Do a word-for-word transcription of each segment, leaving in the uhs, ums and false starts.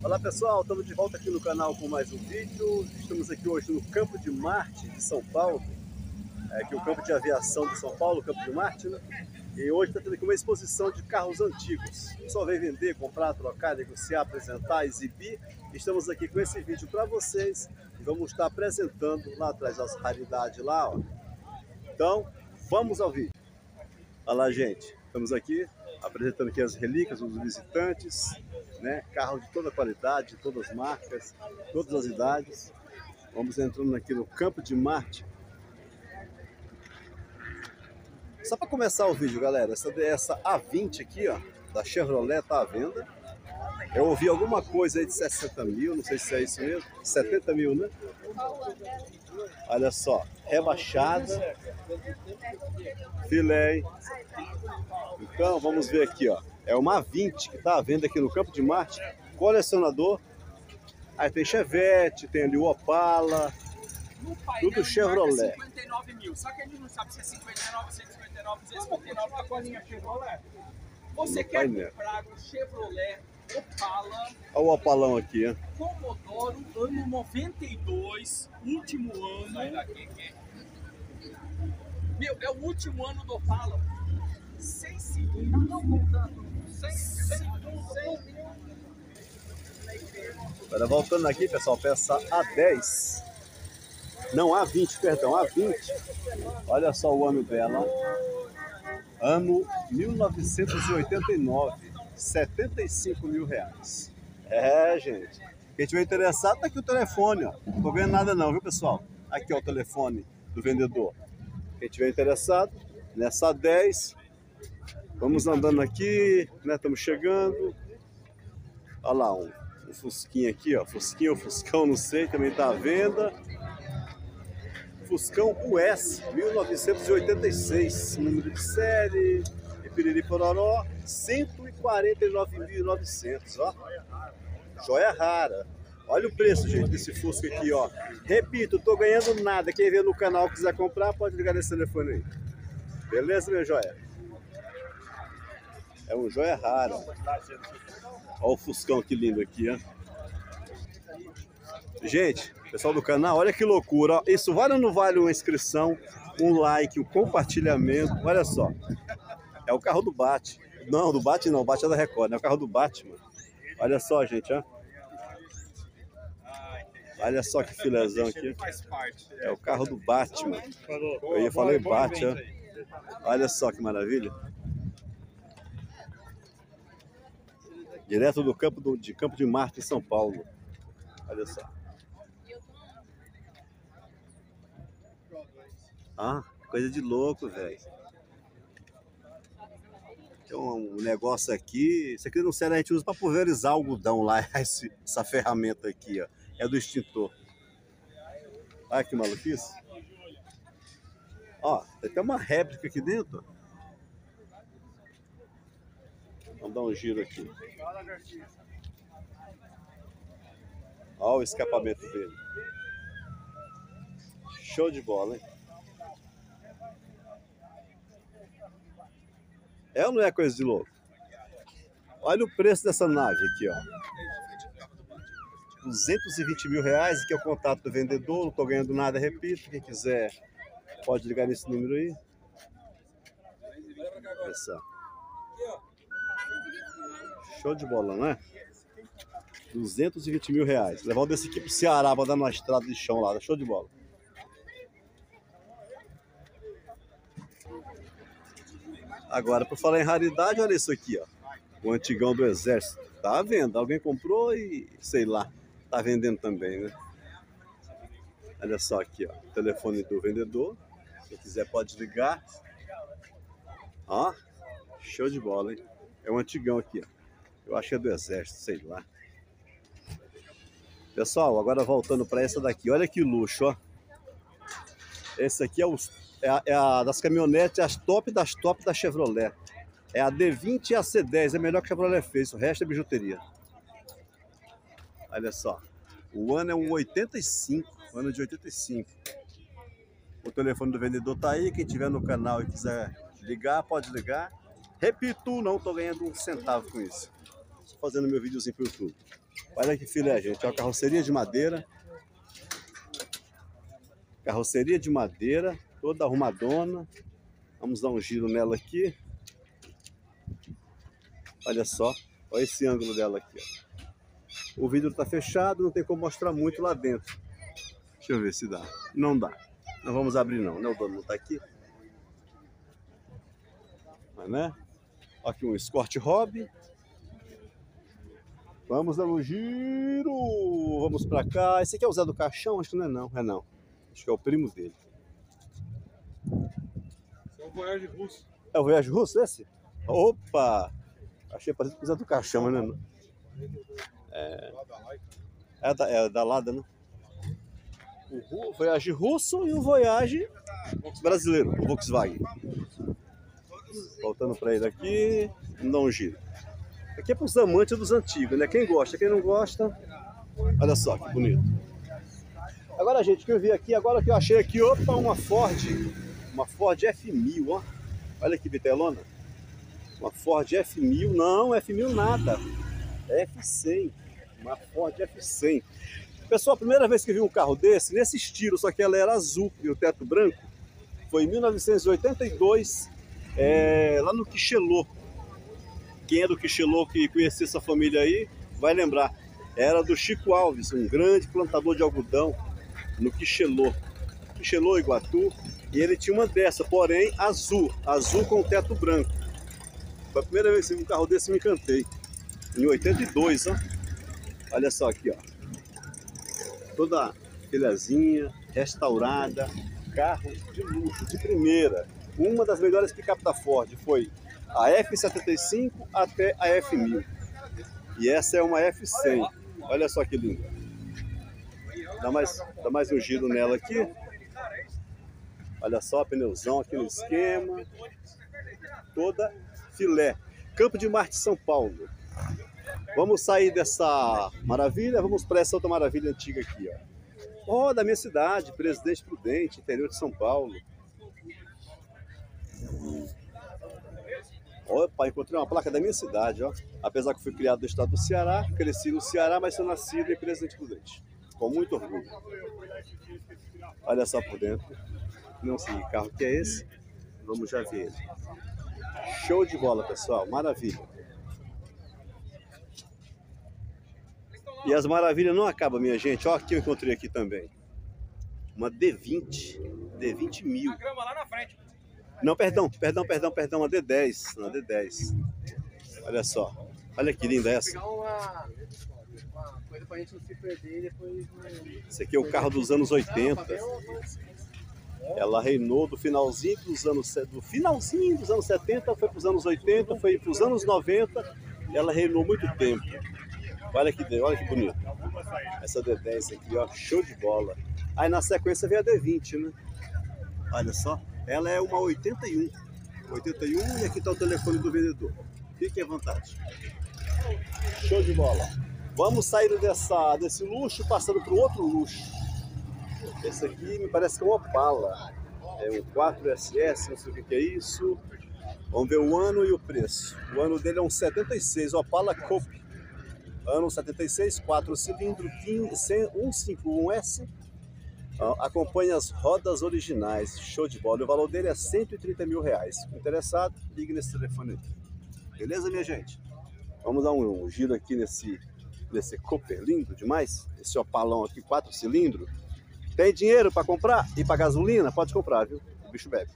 Olá pessoal, estamos de volta aqui no canal com mais um vídeo. Estamos aqui hoje no Campo de Marte de São Paulo, é aqui o campo de aviação de São Paulo, Campo de Marte, né? E hoje está tendo aqui uma exposição de carros antigos. O pessoal vem vender, comprar, trocar, negociar, apresentar, exibir. Estamos aqui com esse vídeo para vocês e vamos estar apresentando lá atrás as raridades lá, ó. Então, vamos ao vídeo. Olha lá, gente, estamos aqui apresentando aqui as relíquias dos visitantes, né? Carros de toda qualidade, de todas as marcas, todas as idades. Vamos entrando aqui no Campo de Marte. Só para começar o vídeo, galera, essa, essa A vinte aqui, ó, da Chevrolet tá à venda. Eu ouvi alguma coisa aí de sessenta mil, não sei se é isso mesmo, setenta mil, né? Olha só, rebaixada, filé. Então, vamos ver aqui, ó. É uma A vinte que tá à venda aqui no Campo de Marte, colecionador. Aí tem Chevette, tem ali o Opala, tudo Chevrolet. cinquenta e nove mil, só que a gente não sabe se é cinquenta e nove, cento e cinquenta e nove, duzentos e cinquenta e nove, a colinha Chevrolet. Você no quer painel. comprar um Chevrolet Opala, Olha o Opalão aqui, ó. Comodoro, ano noventa e dois, último ano. Sai daqui, meu, é o último ano do Opala. Sem cilindro, não contando. Sem, sem, sem mil. Agora voltando aqui, pessoal, peça A dez. Não, A vinte, perdão, A vinte. Olha só o ano dela. Ano mil novecentos e oitenta e nove. setenta e cinco mil reais. É, gente. Quem tiver interessado, tá aqui o telefone, ó. Não tô vendo nada não, viu, pessoal? Aqui, ó, o telefone do vendedor. Quem tiver interessado, nessa A dez. Vamos andando aqui, né? Estamos chegando. Olha lá, um, um Fusquinha aqui, ó. Fusquinha ou Fuscão, não sei, também tá à venda. Fuscão U S, mil novecentos e oitenta e seis, número de série, e piriri pororó, cento e quarenta e nove mil e novecentos, ó. Joia rara. Olha o preço, gente, desse Fusca aqui, ó. Repito, tô ganhando nada. Quem vê no canal quiser comprar, pode ligar nesse telefone aí. Beleza, minha joia? É um joia rara. Olha o Fuscão que lindo aqui, ó. Gente, pessoal do canal, olha que loucura, ó. Isso vale ou não vale uma inscrição, um like, um compartilhamento? Olha só. É o carro do Batman. Não, do Batman não, o Batman é da Record, é o carro do Batman. Olha só, gente, ó. Olha só que filézão aqui. É o carro do Batman. Eu ia falar Batman. Olha só que maravilha. Direto do campo do, de Campo de Marte, em São Paulo. Olha só. Ah, coisa de louco, velho. Tem um negócio aqui. Isso aqui não serve, a gente usa para pulverizar algodão lá. Esse, essa ferramenta aqui, ó. É do extintor. Olha que maluquice. Ó, tem até uma réplica aqui dentro. Vamos dar um giro aqui. Olha o escapamento dele. Show de bola, hein? É ou não é coisa de louco? Olha o preço dessa nave aqui, ó. duzentos e vinte mil reais, que é o contato do vendedor. Não tô ganhando nada, repito. Quem quiser pode ligar nesse número aí. Olha só. Show de bola, né? duzentos e vinte mil reais. Levar um desse aqui pro Ceará pra dar uma estrada de chão lá. Show de bola. Agora, por falar em raridade, olha isso aqui, ó. O antigão do Exército. Tá à venda. Alguém comprou e, sei lá, tá vendendo também, né? Olha só aqui, ó. O telefone do vendedor. Quem quiser pode ligar. Ó. Show de bola, hein? É um antigão aqui, ó. Eu acho que é do Exército, sei lá. Pessoal, agora voltando para essa daqui. Olha que luxo, ó. Esse aqui é, o, é, a, é a das caminhonetes, as top das top da Chevrolet. É a D vinte e a C dez. É melhor que a Chevrolet fez. O resto é bijuteria. Olha só. O ano é um oitenta e cinco. Ano de oitenta e cinco. O telefone do vendedor tá aí. Quem tiver no canal e quiser ligar, pode ligar. Repito, não tô ganhando um centavo com isso. fazendo meu videozinho pro YouTube. Olha que filé, gente. Ó, carroceria de madeira. Carroceria de madeira, toda arrumadona. Vamos dar um giro nela aqui. Olha só, olha esse ângulo dela aqui, ó. O vidro está fechado, não tem como mostrar muito lá dentro. Deixa eu ver se dá. Não dá. Não vamos abrir não, né? O dono não está aqui. Mas, né? Aqui um Escort Hobby. Vamos dar um giro. Vamos para cá. Esse aqui é o Zé do Caixão? Acho que não é não. É não. Acho que é o primo dele. É o Voyage Russo. É o Voyage Russo esse? Opa! Achei parecido com o Zé do Caixão, mas não é não. É, é, da, é da Lada, né? O Voyage russo e o Voyage brasileiro, o Volkswagen. Voltando para ele aqui, vamos dar um giro. Aqui é para os amantes dos antigos, né? Quem gosta, quem não gosta, olha só que bonito. Agora, gente, que eu vi aqui, agora que eu achei aqui, opa, uma Ford, uma Ford F mil, ó. Olha que bitelona. Uma Ford F mil, não, F mil nada. F cem, uma Ford F cem. Pessoal, a primeira vez que eu vi um carro desse, nesse estilo, só que ela era azul e o teto branco, foi em mil novecentos e oitenta e dois, é, lá no Quixelô. Quem é do Quixelô, que conhecia essa família aí, vai lembrar. Era do Chico Alves, um grande plantador de algodão no Quixelô. Quixelô, Iguatu, e ele tinha uma dessa, porém azul, azul com o teto branco. Foi a primeira vez que eu vi um carro desse e me encantei. Em oitenta e dois, ó. Olha só aqui, ó. Toda filhazinha, restaurada, carro de luxo, de primeira. Uma das melhores picape da Ford foi a F setenta e cinco até a F mil. E essa é uma F cem. Olha só que linda. Dá mais, dá mais um giro nela aqui. Olha só, pneuzão aqui no esquema. Toda filé. Campo de Marte, São Paulo. Vamos sair dessa maravilha, vamos para essa outra maravilha antiga aqui, ó. Ó, da minha cidade, Presidente Prudente, interior de São Paulo. Opa, encontrei uma placa da minha cidade, ó. Apesar que fui criado no estado do Ceará, cresci no Ceará, mas sou nascido em Presidente Prudente. Com muito orgulho. Olha só por dentro. Não sei que carro que é esse. Vamos já ver ele. Show de bola, pessoal. Maravilha. E as maravilhas não acabam, minha gente. Olha o que eu encontrei aqui também. Uma D vinte. D vinte mil. Não, perdão, perdão, perdão, perdão. Uma D dez. Uma D dez. Olha só. Olha que linda essa. Uma coisa pra gente não se perder depois. Esse aqui é o carro dos anos oitenta. Ela reinou do finalzinho dos anos do finalzinho dos anos setenta, foi para os anos oitenta, foi para os anos noventa. Ela reinou muito tempo. Olha que, olha que bonito. Essa D dez aqui, ó, show de bola. Aí na sequência vem a D vinte, né? Olha só, ela é uma oitenta e um. oitenta e um e aqui está o telefone do vendedor. Fique à vontade. Show de bola. Vamos sair dessa, desse luxo, passando para o outro luxo. Esse aqui me parece que é um Opala. É um quatro S S, não sei o que é isso. Vamos ver o ano e o preço. O ano dele é um setenta e seis, Opala Coupe. Ano setenta e seis, quatro cilindros, cento e cinquenta e um S. Acompanha as rodas originais. Show de bola. O valor dele é cento e trinta mil reais. Interessado, ligue nesse telefone aqui. Beleza, minha gente? Vamos dar um, um giro aqui nesse, nesse Coupe lindo demais. Esse Opalão aqui, quatro cilindros. Tem dinheiro para comprar e para gasolina? Pode comprar, viu? O bicho bebe.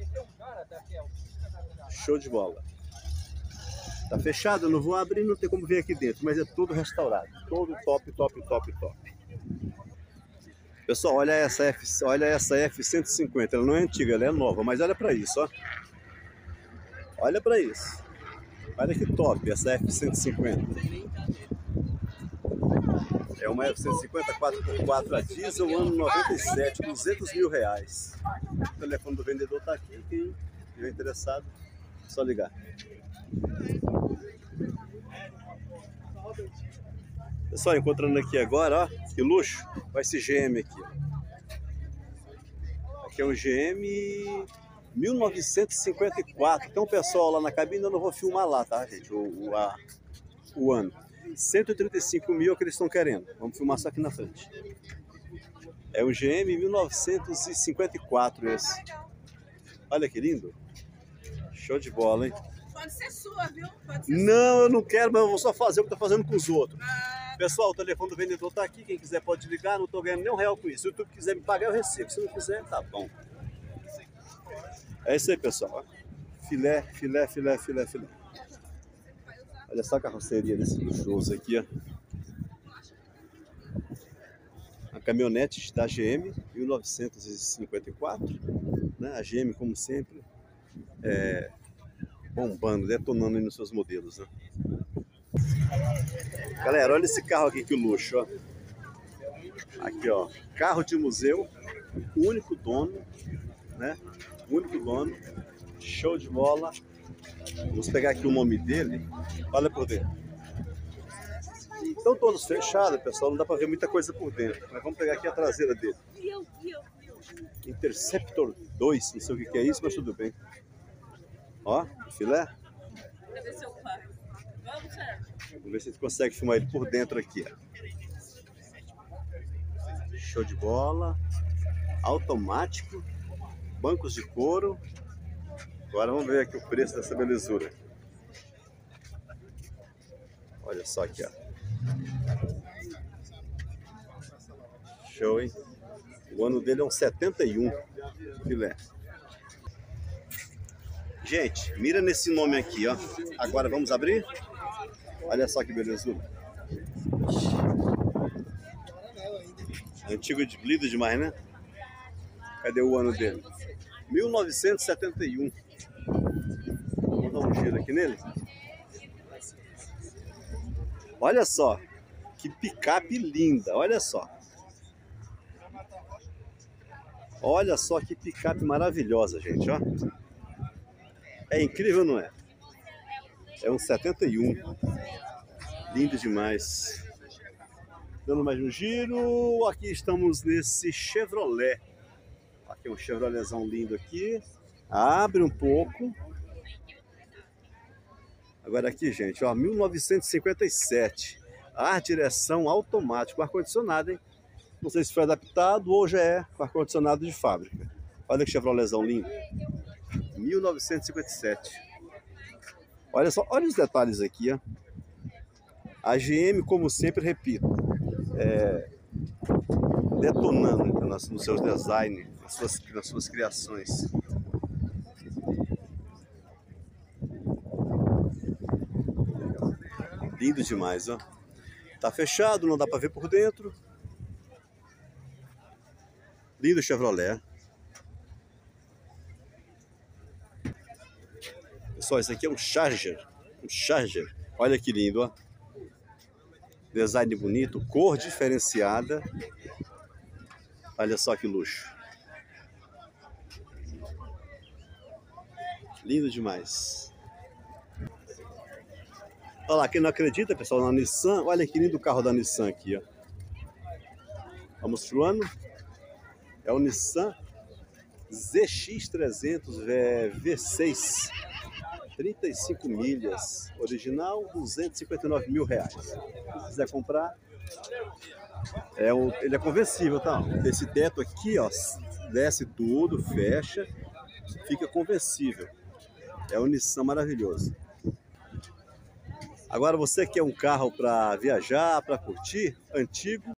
Show de bola. Tá fechado, eu não vou abrir, não tem como ver aqui dentro, mas é tudo restaurado. Todo top, top, top, top. Pessoal, olha essa F, olha essa F cento e cinquenta. Ela não é antiga, ela é nova, mas olha para isso, ó. Olha para isso. Olha que top essa F cento e cinquenta. É uma F cento e cinquenta quatro por quatro a diesel, ano noventa e sete, duzentos mil reais. O telefone do vendedor tá aqui, quem estiver interessado, é só ligar. Pessoal, encontrando aqui agora, ó, que luxo, vai esse G M aqui. Aqui é um G M mil novecentos e cinquenta e quatro. Tem um pessoal lá na cabine, eu não vou filmar lá, tá, gente, o, o, a, o ano. cento e trinta e cinco mil é o que eles estão querendo. Vamos filmar só aqui na frente. É um G M mil novecentos e cinquenta e quatro esse. Olha que lindo. Show de bola, hein? Pode ser sua, viu? Pode ser Não, eu não quero, mas eu vou só fazer o que eu tô fazendo com os outros. Ah, Pessoal, o telefone do vendedor tá aqui. Quem quiser pode ligar. Não tô ganhando nem um real com isso. Se o YouTube quiser me pagar, eu recebo. Se não quiser, tá bom. É isso aí, pessoal. Filé, filé, filé, filé, filé. Olha só a carroceria desse luxuoso aqui, ó. A caminhonete da G M, mil novecentos e cinquenta e quatro. Né? A G M, como sempre, é, bombando, detonando aí nos seus modelos. Né? Galera, olha esse carro aqui, que luxo, ó. Aqui, ó. Carro de museu, único dono, né? Único dono. Show de bola. Vamos pegar aqui o nome dele. Olha por dentro. Estão todos fechados, pessoal. Não dá para ver muita coisa por dentro. Mas vamos pegar aqui a traseira dele. Interceptor dois. Não sei o que é isso, mas tudo bem. Ó, filé. cadê seu pai? Vamos, Sérgio. Vamos ver se a gente consegue filmar ele por dentro aqui. Ó. Show de bola. Automático. Bancos de couro. Agora vamos ver aqui o preço dessa belezura. Olha só aqui, ó. Show, hein? O ano dele é um setenta e um. Filé. Gente, mira nesse nome aqui, ó. Agora vamos abrir? Olha só que belezura. Antigo de lido demais, né? Cadê o ano dele? mil novecentos e setenta e um. Vamos dar um giro aqui nele. Olha só. Que picape linda. Olha só. Olha só que picape maravilhosa, gente. Ó. É incrível, não é? É um setenta e um. Lindo demais. Dando mais um giro. Aqui estamos nesse Chevrolet. Aqui é um Chevroletzão lindo aqui. Abre um pouco. Agora aqui, gente, ó, mil novecentos e cinquenta e sete. Ar direção automático, ar-condicionado, hein? Não sei se foi adaptado ou já é ar-condicionado de fábrica. Olha que Chevroletzão lindo. mil novecentos e cinquenta e sete. Olha só, olha os detalhes aqui, ó. A G M, como sempre, repito, é, detonando nos seus designs, nas suas, nas suas criações. Lindo demais, ó. Tá fechado, não dá para ver por dentro. Lindo Chevrolet. Pessoal, isso aqui é um Charger. Um Charger. Olha que lindo, ó. Design bonito, cor diferenciada. Olha só que luxo. Lindo demais. Olha lá, quem não acredita, pessoal, na Nissan. Olha que lindo o carro da Nissan aqui, ó. Vamos pro ano. É o Nissan Z X trezentos V seis. trinta e cinco milhas. Original, duzentos e cinquenta e nove mil reais. Se quiser comprar, é o, ele é conversível, tá? Esse teto aqui, ó, desce tudo, fecha, fica conversível. É um Nissan maravilhoso. Agora você quer um carro para viajar, para curtir, antigo,